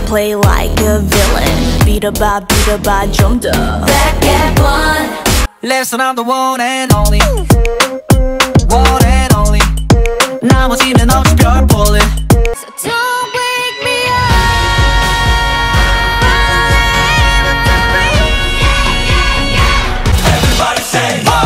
play like a villain. 비려봐 좀 더 Back at one. Listen, I'm the one and only. One and only. 나머지는 없이 별 볼래. So don't wake me up. Everybody say oh.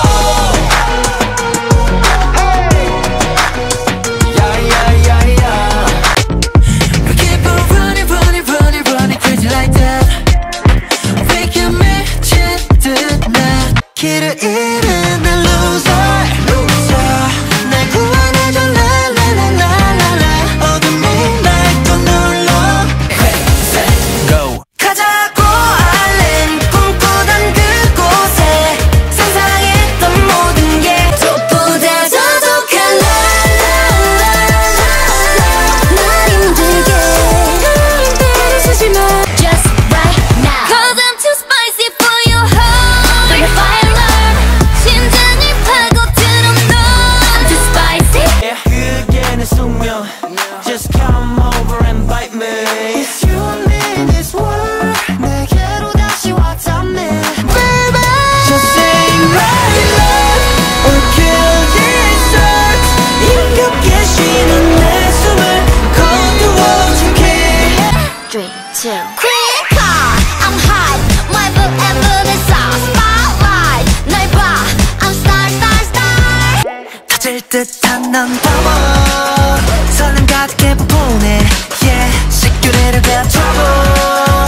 Yeah, yeah, yeah, yeah. We keep on running, running, running, running crazy like that. We can match it tonight. 길을 잃은 날 loser, loser. 날 구원해줘 la la la la la la. 어둠이 날 또 눌러. Ready, set, go. 가자고 알린 꿈꾸던 그곳에 상상했던 모든 게 족보다 더 독한 la la la la la. 날 힘들게 쓰지 마. Just right now. Cause I'm too spicy for your heart. Like a fire alarm. 심장이 파고드는 너. I'm too spicy. 그게 내 숙명. Just come over and bite me. It's you and me in this world. 내게로 다시 와닿네. Baby, just sing my love or kill this earth. 힘겹게 쉬는 내 숨을 거두어줄게. 3, 2. Quick car, I'm hot. My forever is our spotlight. 날 봐, I'm star, star, star. 터질 듯한 넌 더워. 설렘 가득해 보내. Yeah, 식규리를 내 trouble.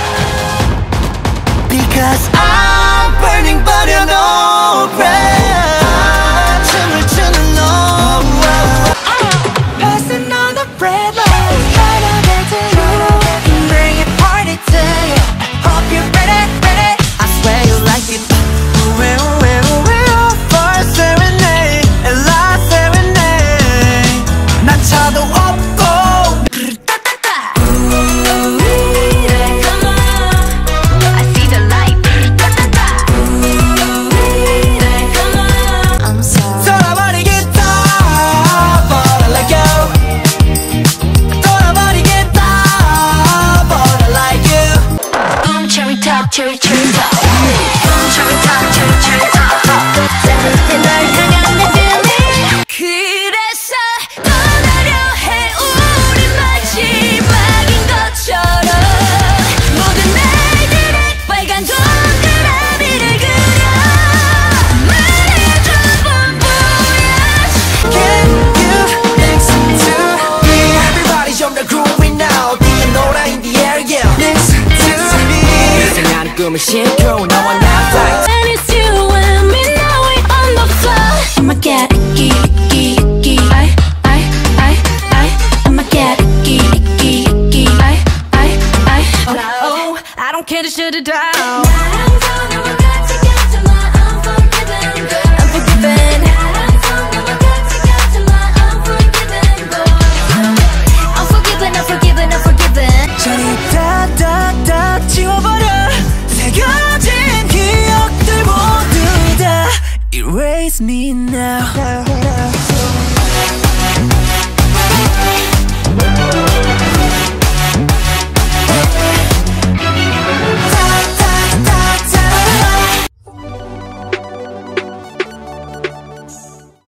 Because I'm burning but you're no breath. 춤을 추는 너. Passing on the red light. Bring it party to you. Hope you're ready, ready. I swear you like it. We're for serenade, a last serenade. 난 차도 없고. I see the light. I'm sorry. 돌아버리겠다, but I let go. 돌아버리겠다, but I like you. Cherry top, cherry top. Cherry top, cherry top. 날 향한 내 feeling. 그래서 떠나려 해 우리 마지막인 것처럼. 모든 날들의 빨간 동그라미를 그려. 말해줘 뻔뻔해. Can you next to me? Everybody jump the groove right now. 뛰어놀아 in the air, yeah. Next to me. 생각하는 꿈을 싣고 너와 나 fight. And it's you and me now we on the floor. I'ma get icky, icky, icky. I'ma get icky, icky, icky. Oh, I don't care to shut it down.